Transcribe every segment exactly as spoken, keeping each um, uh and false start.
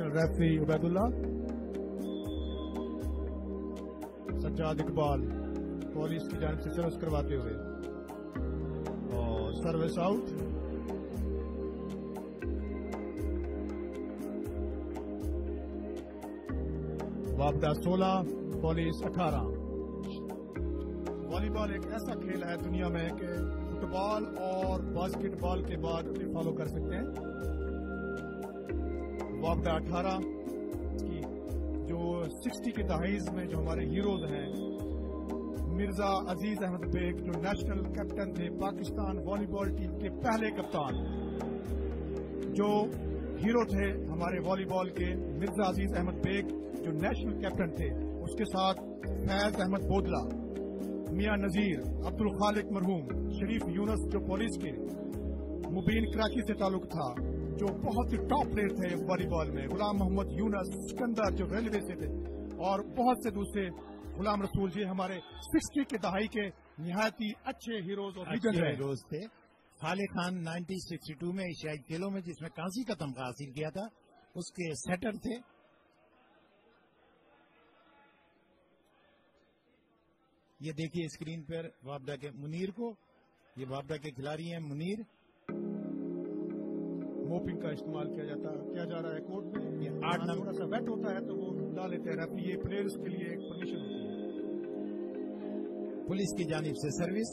International referee Ubaidullah, Sajjad Iqbal police की जानिब से सर्विस करवाते हुए और सर्विस आउट। वापडा सोलह पुलिस अठारह। वॉलीबॉल एक ऐसा खेल है दुनिया में कि फुटबॉल और बास्केटबॉल के बाद उसे फॉलो कर सकते हैं। वापडा अठारह की जो सिक्सटी के दहाईज में जो हमारे हीरोज हैं, मिर्जा अजीज अहमद बेग जो नेशनल कैप्टन थे, पाकिस्तान वॉलीबॉल टीम के पहले कप्तान, जो हीरो थे हमारे वॉलीबॉल के, मिर्जा अजीज अहमद बेग जो नेशनल कैप्टन थे, उसके साथ फैज अहमद बोदला, मियां नजीर, अब्दुल खालिक मरहूम, शरीफ यूनस जो पुलिस के, मुबीन कराची से ताल्लुक था जो बहुत ही टॉप प्लेयर थे वॉलीबॉल में, गुलाम मोहम्मद यूनस, सिकंदर जो रेलवे से थे, और बहुत से दूसरे, गुलाम रसूल जी हमारे सिक्सटी के दहाई के निहायत ही अच्छे हीरोज और हीरोज थे। Khalid Khan nineteen sixty two में एशियाई खेलों में जिसमें कांसी का तमगा हासिल किया था, उसके सेटर थे। ये देखिए स्क्रीन पर वापडा के मुनीर को, ये वापडा के खिलाड़ी हैं मुनीर। मोपिंग का इस्तेमाल किया जाता किया जा रहा है कोर्ट में। ये आठ नंबर थोड़ा सा वेट होता है तो वो डाल लेते हैं रेफरी, ये प्लेयर्स के लिए एक परमिशन होती है। पुलिस की जानिब से सर्विस।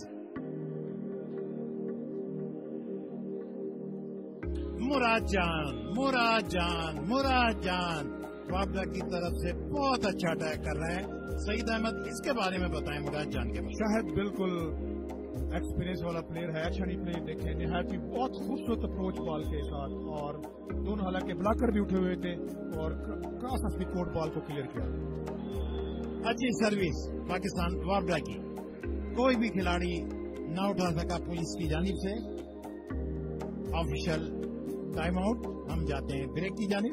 मुराद जान, मुराद जान, मुराद जान वापडा की तरफ से बहुत अच्छा अटैक कर रहे हैं। सईद अहमद, इसके बारे में बताएं मुराद जान के बारे में। शाहिद बिल्कुल एक्सपीरियंस वाला प्लेयर है, अच्छा नहीं प्ले देखे, निहायत ही बहुत खूबसूरत अप्रोच बॉल के साथ, और दोनों हालांकि ब्लॉकर भी उठे हुए थे और क्रॉस अपनी कोर्ट बॉल को क्लियर किया। अच्छी सर्विस पाकिस्तान वापडा की, कोई भी खिलाड़ी ना उठा सका पुलिस की जानिब से। ऑफिशियल टाइम आउट, हम जाते हैं ब्रेक की जानिब।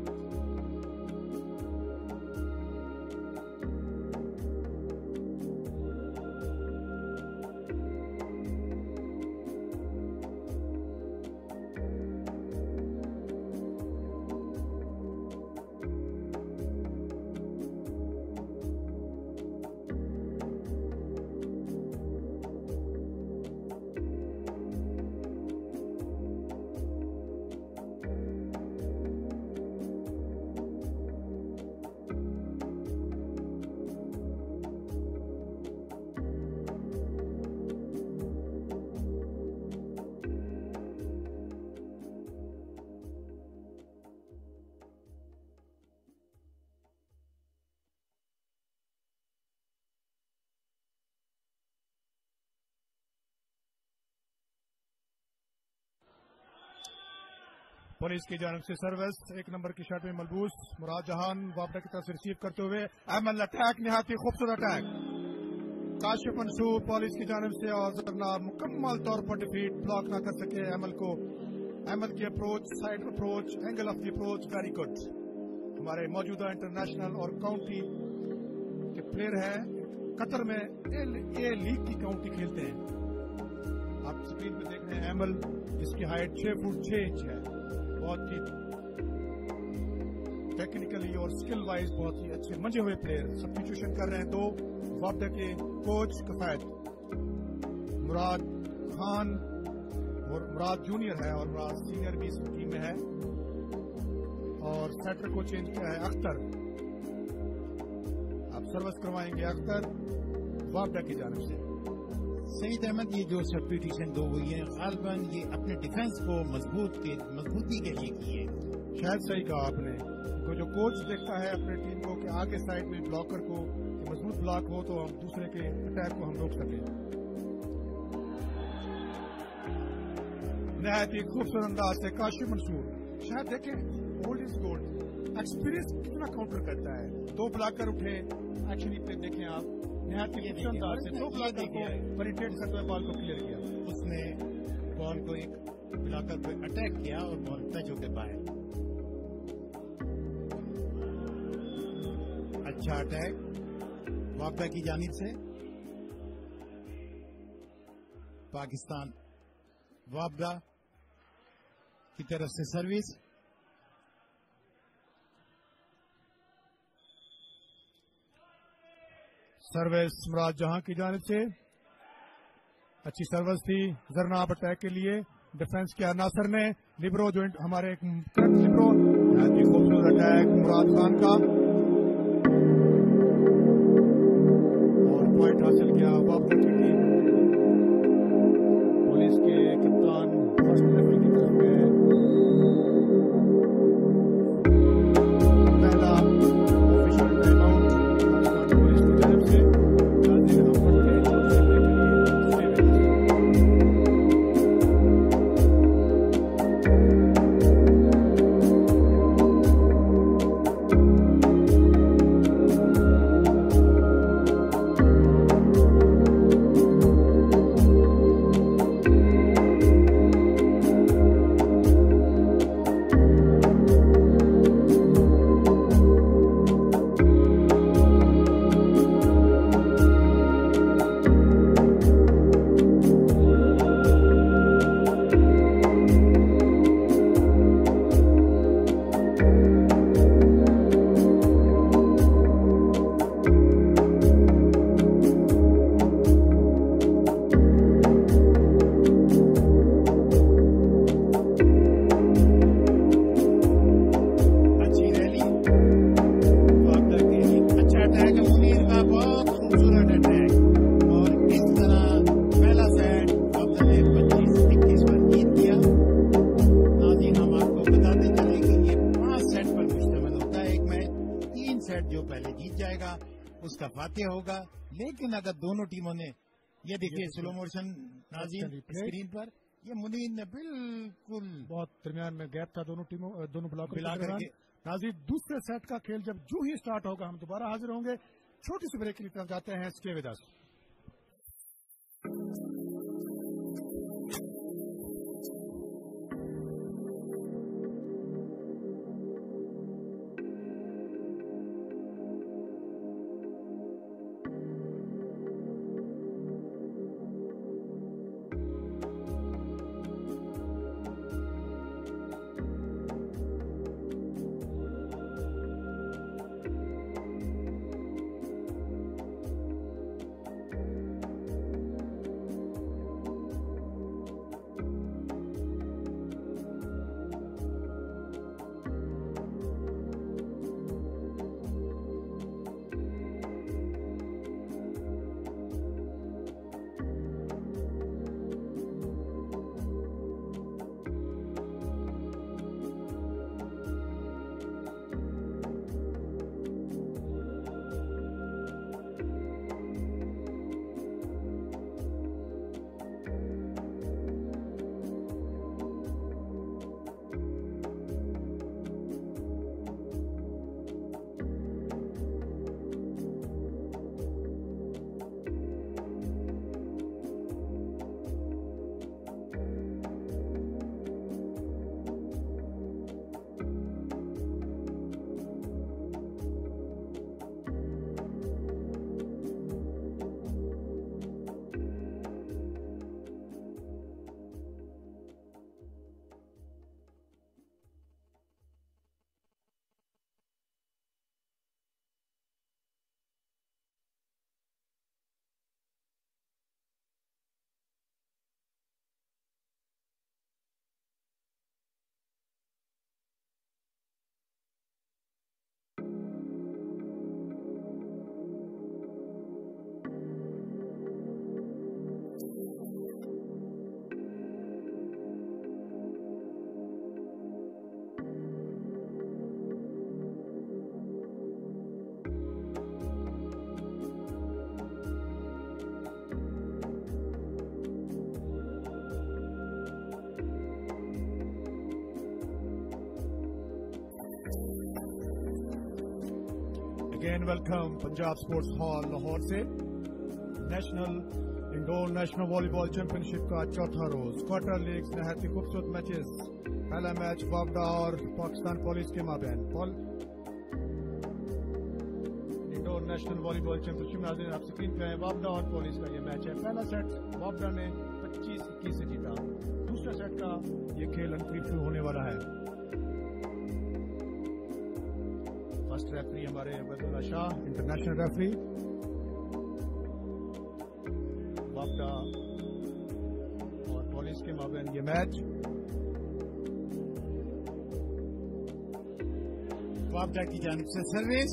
पुलिस की जानिब से सर्विस, एक नंबर की शर्ट में मलबूस मुराद जहान वापडा की तरफ से रिसीव करते हुए अहमद अटैक, निहायत ही खूबसूरत अटैक। काशिफ मंसूर पुलिस की जानिब से और जरनाब मुकम्मल तौर पर डिफीट, ब्लॉक ना कर सके अहमद को। अहमद की approach, side approach, angle of the approach very good. हमारे मौजूदा इंटरनेशनल और काउंटी के प्लेयर हैं, कतर में ए लीग की काउंटी खेलते हैं। आप स्क्रीन पे देख रहे हैं अहमद, जिसकी हाइट छह फुट छह इंच है, बहुत ही टेक्निकली और स्किल वाइज बहुत ही अच्छे मंजे हुए प्लेयर। सब्स्टिट्यूशन कर रहे हैं दो वापडा के कोच कफायत मुराद खान, और मुराद जूनियर है और मुराद सीनियर भी इस टीम में है, और सेटर को चेंज किया है अख्तर। आप सर्विस करवाएंगे अख्तर वापडा की जानिब से। सईद अहमद, ये जो सब्स्टिट्यूशन दो हुई है गालिबन ये अपने डिफेंस को मजबूत के मजबूती के लिए की है। शायद सही कहा आपने, तो जो कोच देखता है अपने टीम को कि आगे साइड में ब्लॉकर को मजबूत ब्लॉक हो तो हम दूसरे के अटैक को हम रोक सकें। निहायत ही खूबसूरत अंदाज से काशिफ मंसूर, शायद देखें ओल्ड इज गोल्ड, एक्सपीरियंस कितना काउंटर करता है। दो ब्लॉकर उठे, एक्शन प्ले देखें आप, निहायत ही खूबसूरत अंदाज से दो ब्लॉकर को परिटेट करते हुए बॉल को क्लियर किया। उसने बॉल को एक ब्लॉकर पे अटैक किया और बॉल टच होकर बाहर। अच्छा अटैक वापडा की जानिब से। पाकिस्तान वापडा की तरफ से सर्विस। सर्विस मुराद जहां की जानिब से अच्छी सर्विस थी जरना आप अटैक के लिए डिफेंस किया नासिर ने लिब्रो जो हमारे करंट लिब्रो खूबसूरत अटैक मुराद खान का और पॉइंट हासिल किया बाबर की टीम पुलिस के कप्तान फर्स्ट रेफरी की तरफ में पहला official time out Pakistan police की तरफ से नाज़रीन हम बढ़ते हैं छोटे ब्रेक के होगा। लेकिन अगर दोनों टीमों ने ये देखिए स्लो मोशन नाज़रीन स्क्रीन पर ये मुनीर ने बिल्कुल बहुत दरमियान में गैप था दोनों टीमों दोनों ब्लॉक मिला करके नाज़रीन दूसरे सेट का खेल जब जूं ही स्टार्ट होगा हम दोबारा हाजिर होंगे। छोटी सी ब्रेक की तरफ जाते हैं। Stay with us. Again welcome Punjab sports hall Lahore से national indoor national volleyball championship का चौथा रोज क्वार्टर लीग्स नहायत ही खूबसूरत मैचेस। पहला मैच वापडा और पाकिस्तान पुलिस के माबैन इंडोर नेशनल वॉलीबॉल चैंपियनशिप नाज़रीन आप स्क्रीन पे हैं। वापडा और पुलिस का ये मैच है। पहला सेट वापडा ने पच्चीस इक्कीस से जीता। दूसरा सेट का ये खेल अंतरिम शुरू होने वाला है। फर्स्ट रेफरी हमारे अब्दुल्ला शाह इंटरनेशनल रेफरी وابڈا اور پولیس کے مابین یہ میچ. وابڈا کی جانب سے سروس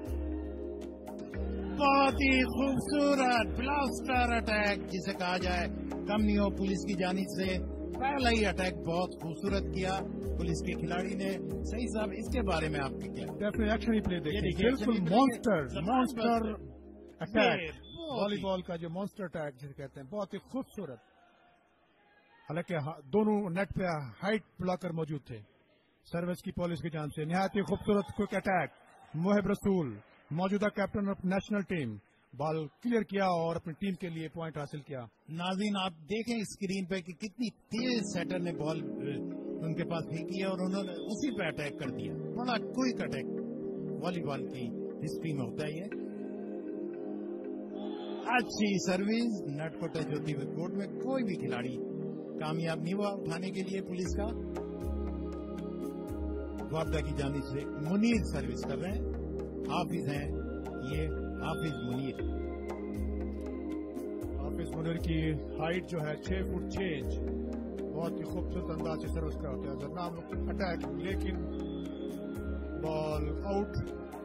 بہت ہی خوبصورت بلاسٹر اٹیک جسے کہا جائے کمنیو پولیس کی جانب سے. پہلا ہی اٹیک بہت خوبصورت کیا پولیس کے کھلاڑی نے. صحیح صاحب اس کے بارے میں آپ کی کیا؟ ڈیفینیٹ ایکشن ہی پلے دیکھیں, بالکل مانسٹر مانسٹر اٹیک, والی بال کا جو مانسٹر اٹیک جسے کہتے ہیں, بہت ہی خوبصورت. حالانکہ دونوں نیٹ پہ ہائٹ بلاکر موجود تھے سروس کی پولیس کی جانب سے. نہایت ہی خوبصورت کوئک اٹیک. محب رسول موجودہ captain of national team ball clear کیا اور اپنی ٹیم کے لیے پوائنٹ حاصل کیا. ناظرین آپ دیکھیں اسکرین پہ کہ کتنی تیز سیٹر نے بال ان کے پاس پھینکی ہے اور انہوں نے اسی پہ اٹیک کر دیا. بڑا کوئک اٹیک والی بال کی ہسٹری میں ہوتا ہے. یہ اچھی سروس نیٹ کو ٹچ ہوتی ہوئی کورٹ میں کوئی بھی کھلاڑی کامیاب نہیں ہوا اٹھانے کے لیے پولیس کا. وابڈا کی جانب سے منیر سروس کر رہے ہیں. حافظ ہیں یہ حافظ منیر. حافظ منیر کی ہائٹ جو ہے چھ فٹ چھ انچ, بہت ہی خوبصورت انداز سے سروس کرتے ہیں. زرناب اٹیک لیکن بال آؤٹ,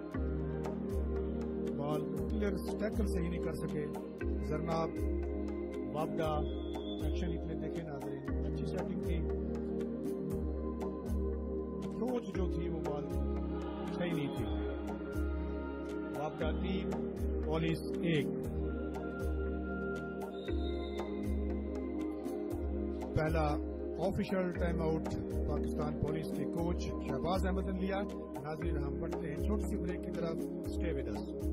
بال کلیئر ٹیکل سے ہی نہیں کر سکے زرناب. وابڈا ایکشن اتنے دیکھے ناظرین, اچھی سیٹنگ تھی, اپروچ جو تھی وہ بال صحیح نہیں تھی. وابڈا تین پولیس ایک. پہلا official time out Pakistan police کے کوچ شہباز احمد نے لیا. ناظرین ہم بڑھتے ہیں چھوٹی سی بریک کی طرف. Stay with us.